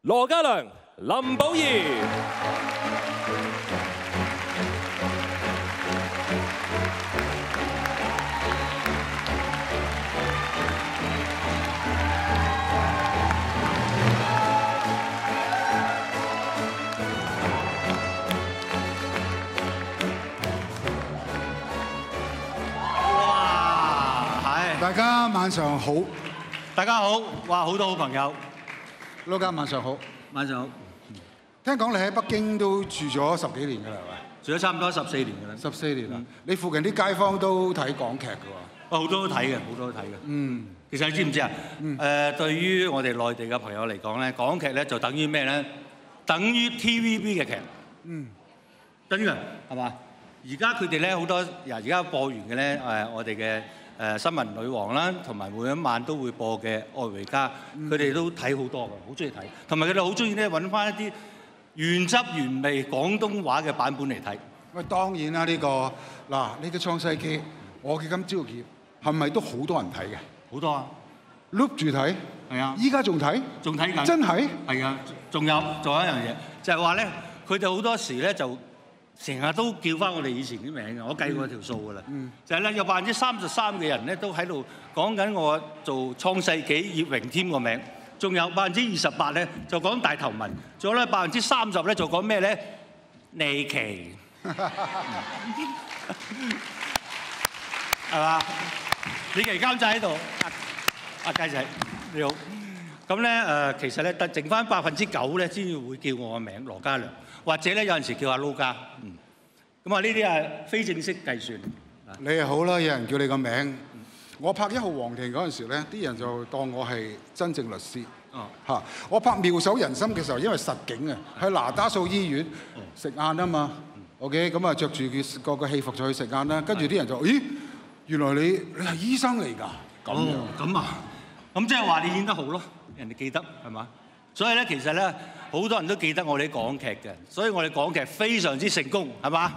羅嘉良、林保怡。 大家晚上好， 大家好，哇！好多好朋友， 撈家晚上好， 晚上好。 聽講你喺北京都住咗10幾年㗎啦，係咪？ 住咗差唔多14年㗎啦。 14年啦，你附近啲街坊都睇港劇㗎喎。 好多都睇嘅，好多都睇嘅。其實你知唔知啊？對於我哋內地嘅朋友嚟講咧，港劇咧就等於咩咧？等於 TVB 嘅劇。等於係嘛？而家佢哋咧好多，而家播完嘅咧我哋嘅。新聞女王啦，同埋每一晚都會播嘅《愛回家》，佢哋都睇好多㗎，好中意睇。同埋佢哋好中意咧揾翻一啲原汁原味廣東話嘅版本嚟睇。 喂，當然啦，呢個《創世記》，我嘅今朝嘅係咪都好多人睇嘅？ 好多啊 ，loop 住睇。係啊，依家仲睇？ 仲睇緊？ 真係？係啊，仲有一樣嘢，就係話咧，佢哋好多時咧就。成日都叫翻我哋以前啲名嘅，我計過條數㗎啦。就係咧，有33%嘅人咧都喺度講緊我做創世紀葉榮添個名，仲有28%咧就講大頭文，仲有咧30%咧就講咩咧？利奇，係嘛？李奇監製喺度，阿雞仔你好。咁咧其實咧得剩翻9%咧先至會叫我個名羅嘉良。或者咧有陣時叫阿撈家，咁啊呢啲係非正式計算。 你係好啦，有人叫你個名。我拍1號皇庭嗰陣時咧，啲人就當我係真正律師。我拍妙手仁心嘅時候，因為實景啊，喺那打素醫院食晏啊嘛。OK， 咁啊着住個戲服就去食晏啦。跟住啲人就咦，原來你係醫生嚟㗎？ 咁啊，咁即係話你演得好咯，人哋記得係嘛？所以咧，其實咧，好多人都記得我哋港劇嘅，所以我哋港劇非常之成功，係嘛？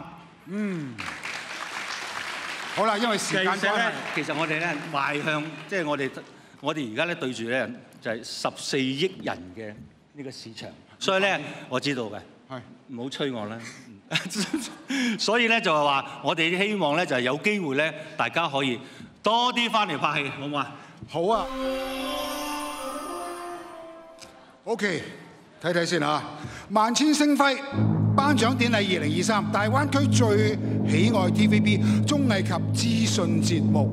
好啦，因為時間關係， 其實我哋咧邁向，即係我哋而家咧對住咧就係14億人嘅呢個市場，所以咧我知道嘅，唔好催我啦。所以咧就係話，我哋希望咧就係有機會咧，大家可以多啲翻嚟拍戲，好唔好啊？ 好啊。OK， 睇睇先嚇，萬千星輝頒獎典禮2023大灣區最喜愛 TVB 綜藝及資訊節目。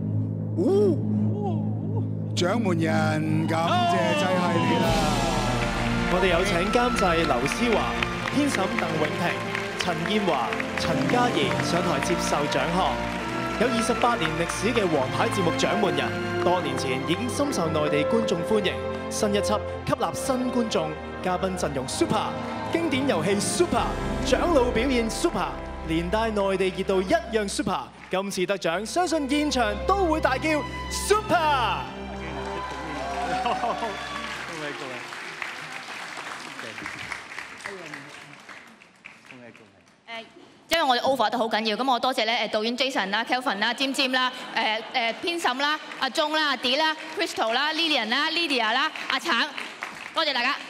獎門人感謝祭系列啦！ 我哋有請監製劉思華、編審鄧永平、陳燕華、陳嘉怡上台接受獎項。有28年歷史嘅王牌節目獎門人，多年前已經深受內地觀眾歡迎。新一輯吸納新觀眾，嘉賓陣容 super， 經典遊戲 super， 長老表現 super， 連帶內地熱度一樣 super。今次得獎，相信現場都會大叫 super。 因為我哋 over 得好緊要，咁我多謝咧導演 Jason 啦、Kelvin 啦、尖尖啦、編審啦、阿鐘啦、阿 D 啦、Crystal 啦、Lilian 啦、Lydia 啦、阿橙，多謝大家。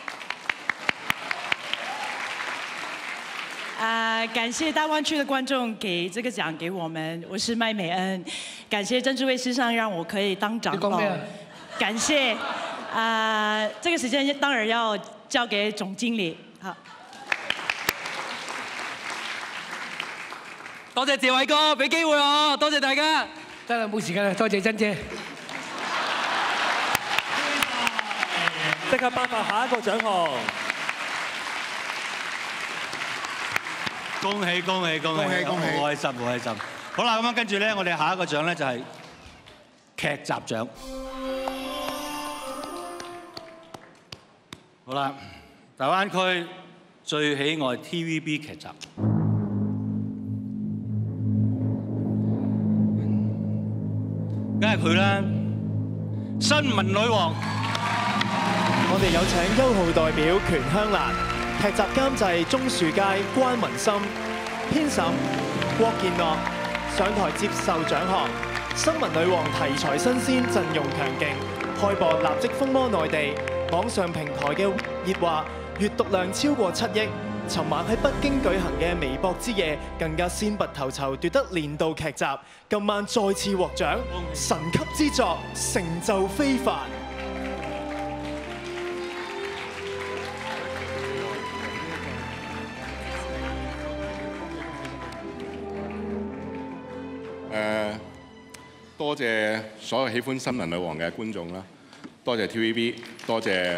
感謝大灣區的觀眾給這個獎給我們，我是麥美恩，感謝曾志偉先生讓我可以當長老，感謝這個時間當然要交給總經理，好。 多謝謝偉哥俾機會我，多謝大家。得啦，冇時間啦，多謝珍姐。 即刻頒發下一個獎項。 恭喜恭喜恭喜！好開心好開心。好啦，咁樣跟住咧，我哋下一個獎咧就係劇集獎。好啦，大灣區最喜愛 TVB 劇集。梗係佢啦，新聞女王。 我哋有請優號代表權香蘭，劇集監製鍾樹佳、關文森，編審郭建樂，上台接受獎項。新聞女王題材新鮮，陣容強勁，開播立即風靡內地。 網上平台嘅熱話，閱讀量超過7億。尋晚喺北京舉行嘅微博之夜，更加先拔頭籌奪得年度劇集。今晚再次獲獎，神級之作，成就非凡。 多謝所有喜歡新聞女王嘅觀眾啦，多謝 TVB， 多謝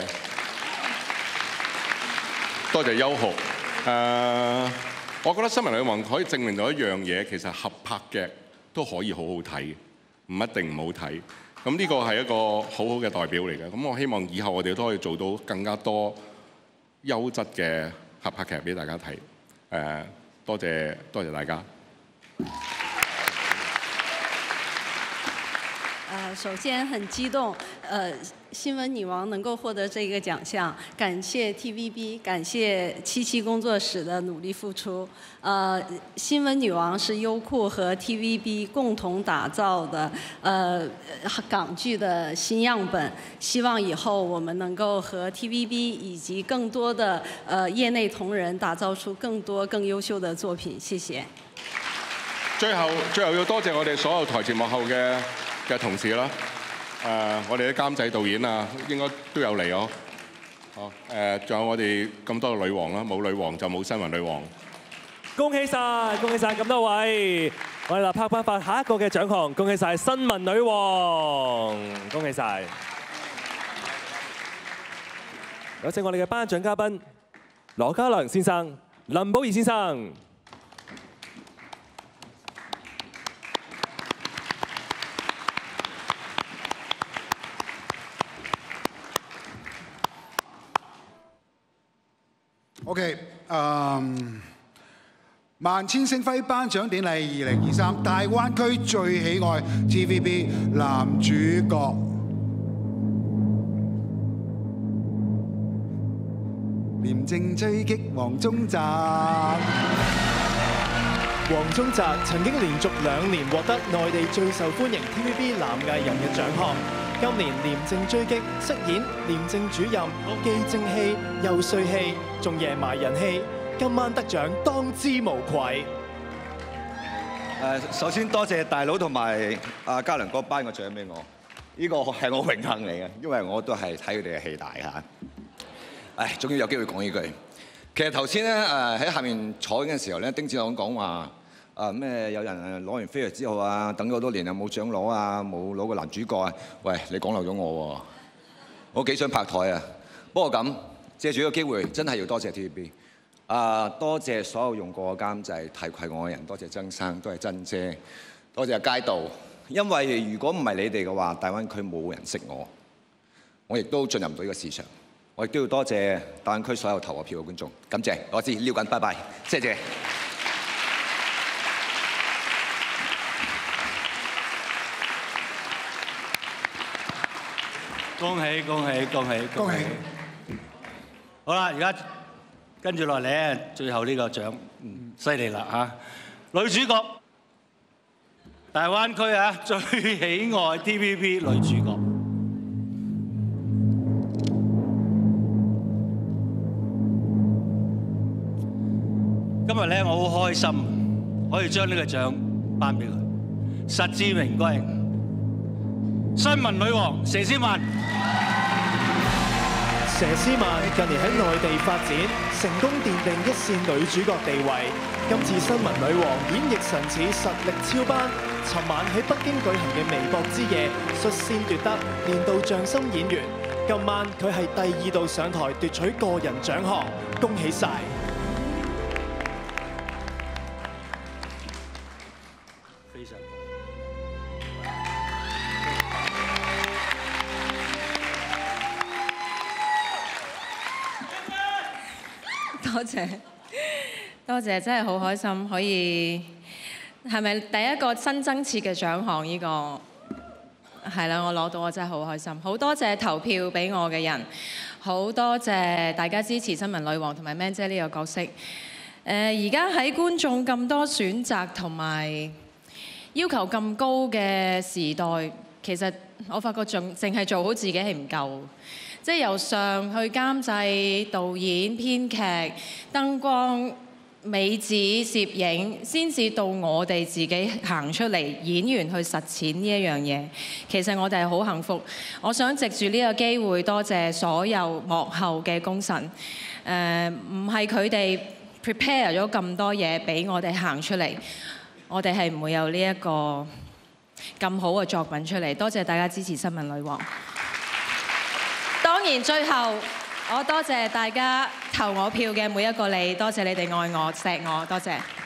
優酷。我覺得新聞女王可以證明到一樣嘢，其實合拍劇都可以好好睇，唔一定唔好睇。咁呢個係一個好好嘅代表嚟嘅。咁我希望以後我哋都可以做到更加多優質嘅合拍劇俾大家睇。多謝大家。 首先很激動，新聞女王能夠獲得這個獎項，感謝 TVB， 感謝77工作室的努力付出。新聞女王是優酷和 TVB 共同打造的港劇的新樣本，希望以後我們能夠和 TVB 以及更多的業內同仁打造出更多更優秀的作品。謝謝。 最後要多謝我哋所有台前幕後嘅同事啦，我哋啲監製導演啊，應該都有嚟哦。仲有我哋咁多女王啦，冇女王就冇新聞女王。 恭喜晒，恭喜晒咁多位！我哋立刻頒發下一個嘅獎項，恭喜晒新聞女王，恭喜晒！有請我哋嘅頒獎嘉賓羅嘉良先生、林保怡先生。 OK， 萬千星輝頒獎典禮2023大灣區最喜愛 TVB 男主角，廉政追擊黃宗澤。 黃宗澤曾經連續2年獲得內地最受歡迎 TVB 男藝人嘅獎項。今年廉政追擊飾演廉政主任，既正氣又帥氣，仲贏埋人氣。今晚得獎當之無愧。 首先多謝大佬同埋阿嘉良哥頒個獎俾我，呢個係我榮幸嚟嘅，因為我都係睇佢哋嘅戲大嚇。終於有機會講呢句。其實頭先咧喺下面坐緊嘅時候咧，丁子朗講話咩有人攞完飛躍之後啊，等咗好多年啊冇獎攞啊，冇攞個男主角啊。喂，你講漏咗我喎，我幾想拍台啊。不過咁借住呢個機會，真係要多謝 TVB。多謝所有用過嘅監製提攜我嘅人，多謝曾生，多謝珍姐，多謝阿街道。因為如果唔係你哋嘅話，大灣區冇人識我，我亦都進入唔到呢個市場。我亦都要多謝大灣區所有投我票嘅觀眾，感謝。我知撩緊，拜拜，謝謝。 恭喜恭喜恭喜恭喜！好啦，而家跟住落嚟咧，最後呢個獎，犀利啦嚇！女主角，大灣區啊最喜愛 TVB 女主角。今日咧，我好開心可以將呢個獎頒俾佢，實至名歸。新聞女王佘詩曼。 佘詩曼近年喺內地發展，成功奠定一線女主角地位。今次新聞女王演繹神似實力超班，尋晚喺北京舉行嘅微博之夜，率先奪得年度匠心演員。今晚佢係第2度上台奪取個人獎項，恭喜晒！ 多謝，真係好開心可以係咪第一個新增設嘅獎項？呢個係啦，我攞到我真係好開心，好多謝投票俾我嘅人，好多謝大家支持新聞女王同埋 Man 姐呢個角色。而家喺觀眾咁多選擇同埋要求咁高嘅時代，其實我發覺淨係做好自己係唔夠。 即係由上去監製、導演、編劇、燈光、美指、攝影，先至到我哋自己行出嚟，演員去實踐呢一樣嘢。其實我哋係好幸福。我想藉住呢個機會，多謝所有幕後嘅功臣。唔係佢哋 prepare 咗咁多嘢俾我哋行出嚟，我哋係唔會有呢一個咁好嘅作品出嚟。多謝大家支持新聞女王。當然最後我多謝大家投我票嘅每一個你，多謝你哋愛我、錫我，多謝。